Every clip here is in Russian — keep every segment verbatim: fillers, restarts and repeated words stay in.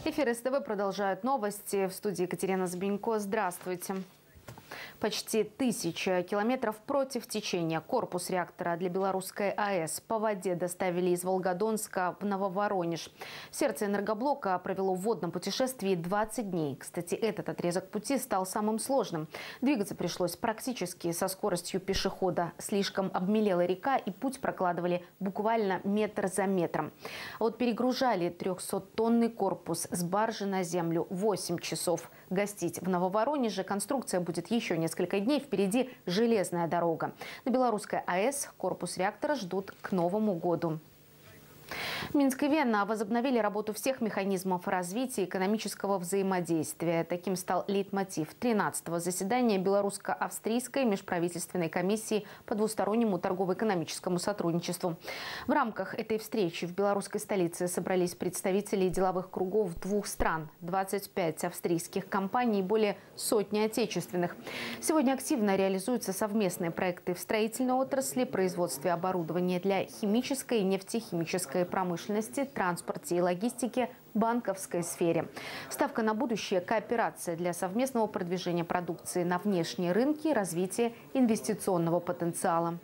Эфир СТВ продолжают новости. В студии Екатерина Збенько. Здравствуйте. Почти тысяча километров против течения. Корпус реактора для белорусской АЭС по воде доставили из Волгодонска в Нововоронеж. Сердце энергоблока провело в водном путешествии двадцать дней. Кстати, этот отрезок пути стал самым сложным. Двигаться пришлось практически со скоростью пешехода. Слишком обмелела река, и путь прокладывали буквально метр за метром. А вот перегружали трехсоттонный корпус с баржи на землю восемь часов. Гостить в Нововоронеже конструкция будет еще несколько дней. Впереди железная дорога. На белорусской АЭС корпус реактора ждут к Новому году. Минск и Вена возобновили работу всех механизмов развития экономического взаимодействия. Таким стал лейтмотив тринадцатого заседания Белорусско-Австрийской межправительственной комиссии по двустороннему торгово-экономическому сотрудничеству. В рамках этой встречи в белорусской столице собрались представители деловых кругов двух стран, двадцать пять австрийских компаний и более сотни отечественных. Сегодня активно реализуются совместные проекты в строительной отрасли, производстве оборудования для химической и нефтехимической промышленности, транспорте и логистике, банковской сфере. Ставка на будущее – кооперация для совместного продвижения продукции на внешние рынки и развития инвестиционного потенциала.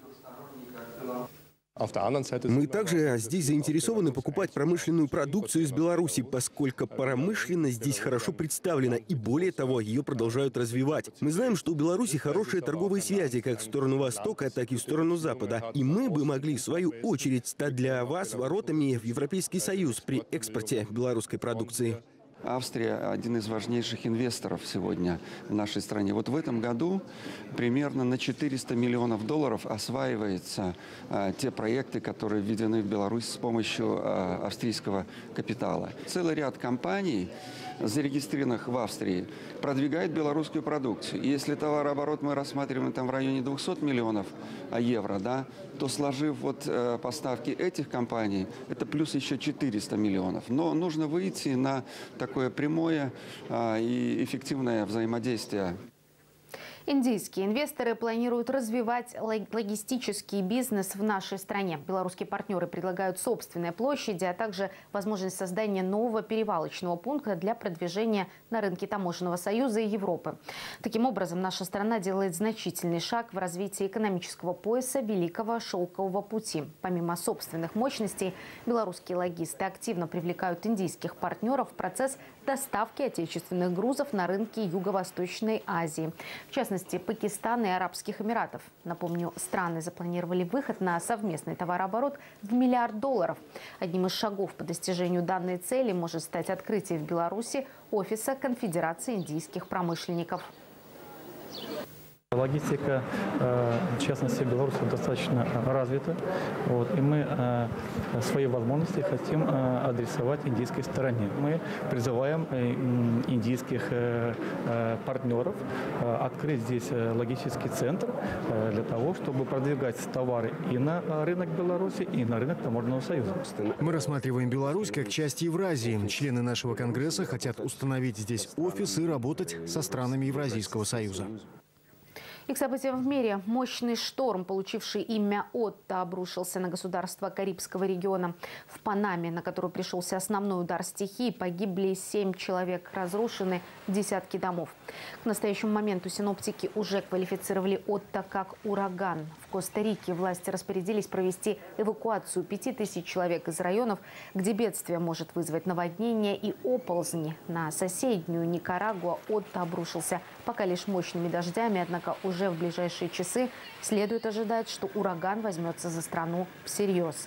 Мы также здесь заинтересованы покупать промышленную продукцию из Беларуси, поскольку промышленность здесь хорошо представлена и, более того, ее продолжают развивать. Мы знаем, что у Беларуси хорошие торговые связи как в сторону Востока, так и в сторону Запада. И мы бы могли, в свою очередь, стать для вас воротами в Европейский Союз при экспорте белорусской продукции. Австрия – один из важнейших инвесторов сегодня в нашей стране. Вот в этом году примерно на четыреста миллионов долларов осваиваются а, те проекты, которые введены в Беларусь с помощью а, австрийского капитала. Целый ряд компаний, зарегистрированных в Австрии, продвигает белорусскую продукцию. И если товарооборот мы рассматриваем там в районе двухсот миллионов евро, да, то сложив вот э, поставки этих компаний, это плюс еще четыреста миллионов. Но нужно выйти на такое прямое э, и эффективное взаимодействие. Индийские инвесторы планируют развивать логистический бизнес в нашей стране. Белорусские партнеры предлагают собственные площади, а также возможность создания нового перевалочного пункта для продвижения на рынке таможенного союза и Европы. Таким образом, наша страна делает значительный шаг в развитии экономического пояса Великого Шелкового пути. Помимо собственных мощностей, белорусские логисты активно привлекают индийских партнеров в процесс доставки отечественных грузов на рынки Юго-Восточной Азии. В частности, Пакистана и Арабских Эмиратов. Напомню, страны запланировали выход на совместный товарооборот в миллиард долларов. Одним из шагов по достижению данной цели может стать открытие в Беларуси офиса Конфедерации индийских промышленников. Логистика, в частности, в Беларуси достаточно развита, вот, и мы свои возможности хотим адресовать индийской стороне. Мы призываем индийских партнеров открыть здесь логистический центр для того, чтобы продвигать товары и на рынок Беларуси, и на рынок Таможенного союза. Мы рассматриваем Беларусь как часть Евразии. Члены нашего конгресса хотят установить здесь офис и работать со странами Евразийского союза. И к событиям в мире. Мощный шторм, получивший имя Отто, обрушился на государство Карибского региона. В Панаме, на которую пришелся основной удар стихии, погибли семь человек, разрушены десятки домов. К настоящему моменту синоптики уже квалифицировали Отто как ураган. В Коста-Рике власти распорядились провести эвакуацию пяти тысяч человек из районов, где бедствие может вызвать наводнение и оползни. На соседнюю Никарагуа Отто обрушился пока лишь мощными дождями, однако уже Уже в ближайшие часы следует ожидать, что ураган возьмется за страну всерьез.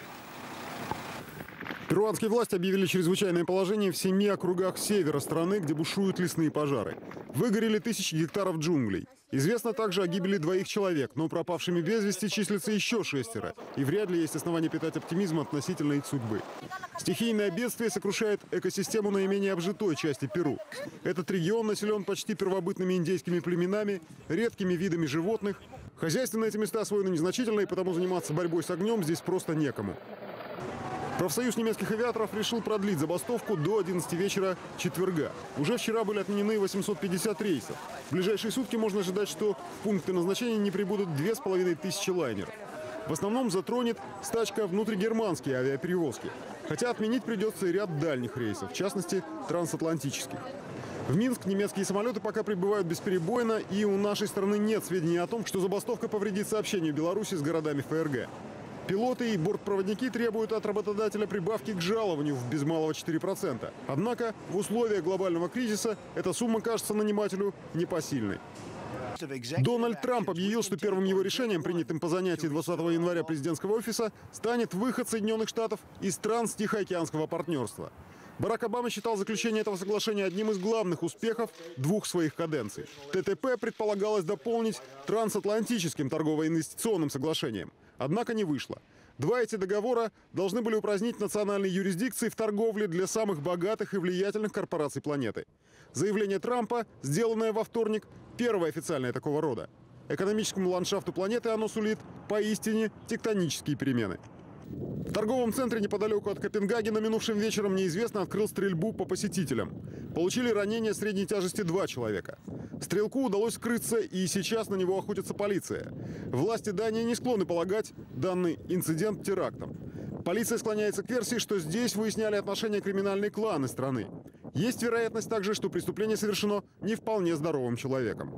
Перуанские власти объявили чрезвычайное положение в семи округах севера страны, где бушуют лесные пожары. Выгорели тысячи гектаров джунглей. Известно также о гибели двоих человек, но пропавшими без вести числится еще шестеро. И вряд ли есть основания питать оптимизм относительно их судьбы. Стихийное бедствие сокрушает экосистему наименее обжитой части Перу. Этот регион населен почти первобытными индейскими племенами, редкими видами животных. Хозяйство на эти места освоено незначительно, и потому заниматься борьбой с огнем здесь просто некому. Профсоюз немецких авиаторов решил продлить забастовку до одиннадцати вечера четверга. Уже вчера были отменены восемьсот пятьдесят рейсов. В ближайшие сутки можно ожидать, что в пункты назначения не прибудут две с половиной тысячи лайнеров. В основном затронет стачка внутригерманские авиаперевозки. Хотя отменить придется и ряд дальних рейсов, в частности, трансатлантических. В Минск немецкие самолеты пока прибывают бесперебойно, и у нашей страны нет сведений о том, что забастовка повредит сообщению Беларуси с городами ФРГ. Пилоты и бортпроводники требуют от работодателя прибавки к жалованию в без малого четыре процента. Однако в условиях глобального кризиса эта сумма кажется нанимателю непосильной. Дональд Трамп объявил, что первым его решением, принятым по занятии двадцатого января президентского офиса, станет выход Соединенных Штатов из стран Тихоокеанского партнерства. Барак Обама считал заключение этого соглашения одним из главных успехов двух своих каденций. ТТП предполагалось дополнить трансатлантическим торгово-инвестиционным соглашением. Однако не вышло. Два эти договора должны были упразднить национальные юрисдикции в торговле для самых богатых и влиятельных корпораций планеты. Заявление Трампа, сделанное во вторник, первое официальное такого рода. Экономическому ландшафту планеты оно сулит поистине тектонические перемены. В торговом центре неподалеку от Копенгагена минувшим вечером неизвестно открыл стрельбу по посетителям. Получили ранения средней тяжести два человека. Стрелку удалось скрыться, и сейчас на него охотится полиция. Власти Дании не склонны полагать данный инцидент терактом. Полиция склоняется к версии, что здесь выясняли отношения криминальные кланы страны. Есть вероятность также, что преступление совершено не вполне здоровым человеком.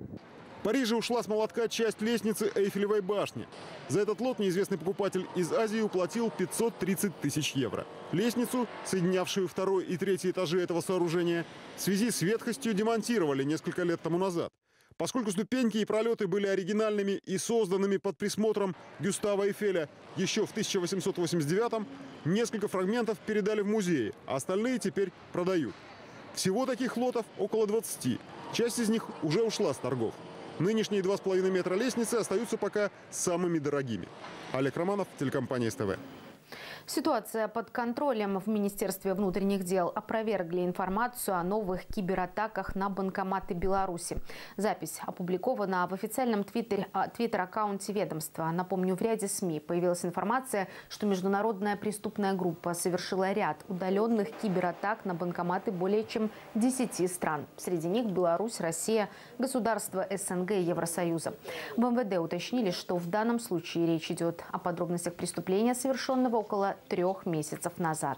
В Париже ушла с молотка часть лестницы Эйфелевой башни. За этот лот неизвестный покупатель из Азии уплатил пятьсот тридцать тысяч евро. Лестницу, соединявшую второй и третий этажи этого сооружения, в связи с ветхостью демонтировали несколько лет тому назад. Поскольку ступеньки и пролеты были оригинальными и созданными под присмотром Гюстава Эйфеля еще в тысяча восемьсот восемьдесят девятом, несколько фрагментов передали в музей, а остальные теперь продают. Всего таких лотов около двадцати. Часть из них уже ушла с торгов. Нынешние два с половиной метра лестницы остаются пока самыми дорогими. Олег Романов, телекомпания СТВ. Ситуация под контролем. В Министерстве внутренних дел опровергли информацию о новых кибератаках на банкоматы Беларуси. Запись опубликована в официальном твиттер-аккаунте ведомства. Напомню, в ряде СМИ появилась информация, что международная преступная группа совершила ряд удаленных кибератак на банкоматы более чем десяти стран. Среди них Беларусь, Россия, государства СНГ и Евросоюза. В МВД уточнили, что в данном случае речь идет о подробностях преступления, совершенного около трех месяцев назад.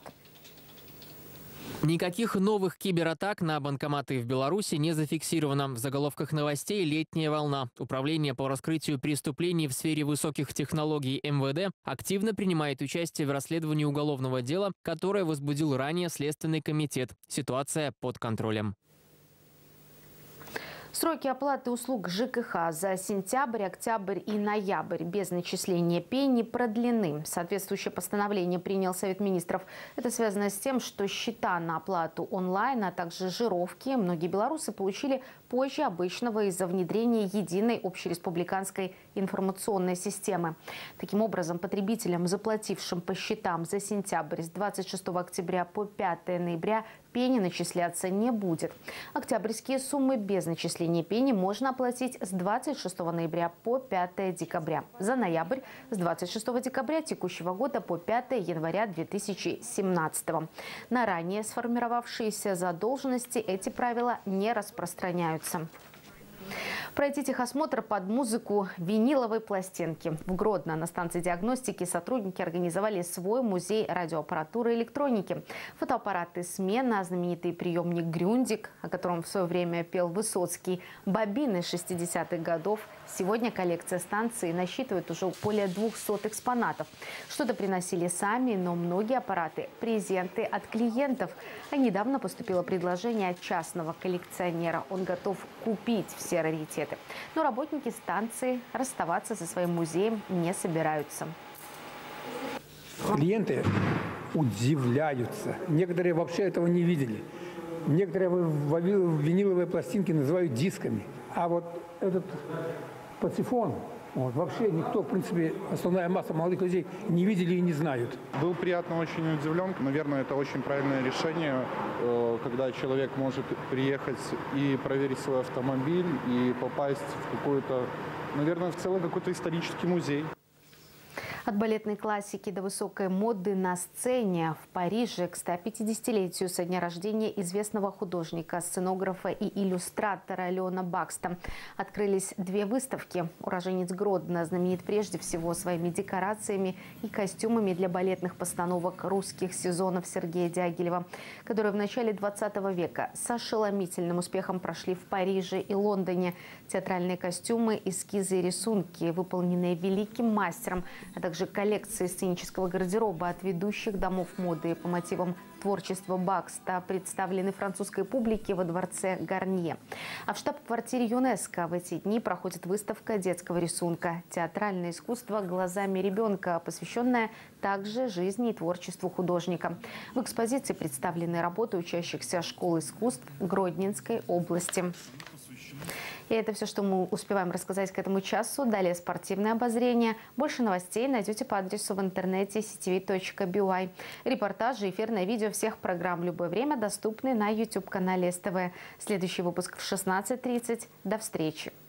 Никаких новых кибератак на банкоматы в Беларуси не зафиксировано. В заголовках новостей «Летняя волна». Управление по раскрытию преступлений в сфере высоких технологий МВД активно принимает участие в расследовании уголовного дела, которое возбудил ранее Следственный комитет. Ситуация под контролем. Сроки оплаты услуг ЖКХ за сентябрь, октябрь и ноябрь без начисления пени продлены. Соответствующее постановление принял Совет министров. Это связано с тем, что счета на оплату онлайн, а также жировки многие белорусы получили позже обычного из-за внедрения единой общереспубликанской информационной системы. Таким образом, потребителям, заплатившим по счетам за сентябрь с двадцать шестого октября по пятое ноября, пени начисляться не будет. Октябрьские суммы без начисления пени можно оплатить с двадцать шестого ноября по пятое декабря. За ноябрь с двадцать шестого декабря текущего года по пятое января две тысячи семнадцатого. На ранее сформировавшиеся задолженности эти правила не распространяются. Пройти техосмотр под музыку виниловой пластинки. В Гродно на станции диагностики сотрудники организовали свой музей радиоаппаратуры и электроники. Фотоаппараты «Смена», знаменитый приемник «Грюндик», о котором в свое время пел Высоцкий, бобины шестидесятых годов. Сегодня коллекция станции насчитывает уже более двухсот экспонатов. Что-то приносили сами, но многие аппараты – презенты от клиентов. А недавно поступило предложение от частного коллекционера. Он готов купить все раритеты. Но работники станции расставаться со своим музеем не собираются. Клиенты удивляются. Некоторые вообще этого не видели. Некоторые виниловые пластинки называют дисками. А вот этот патефон, вот, вообще никто, в принципе, основная масса молодых людей не видели и не знают. Был приятно очень удивлен. Наверное, это очень правильное решение, когда человек может приехать и проверить свой автомобиль, и попасть в какой-то, наверное, в целый какой-то исторический музей. От балетной классики до высокой моды на сцене в Париже к ста пятидесятилетию со дня рождения известного художника, сценографа и иллюстратора Леона Бакста открылись две выставки. Уроженец Гродно знаменит прежде всего своими декорациями и костюмами для балетных постановок русских сезонов Сергея Дягилева, которые в начале двадцатого века с ошеломительным успехом прошли в Париже и Лондоне. Театральные костюмы, эскизы и рисунки, выполненные великим мастером, а также коллекции сценического гардероба от ведущих домов моды по мотивам творчества Бакста представлены французской публике во дворце Гарнье. А в штаб-квартире ЮНЕСКО в эти дни проходит выставка детского рисунка «Театральное искусство глазами ребенка», посвященная также жизни и творчеству художника. В экспозиции представлены работы учащихся школ искусств Гродненской области. И это все, что мы успеваем рассказать к этому часу. Далее спортивное обозрение. Больше новостей найдете по адресу в интернете си ти ви точка би уай. Репортажи, эфирное видео всех программ в любое время доступны на YouTube-канале СТВ. Следующий выпуск в шестнадцать тридцать. До встречи.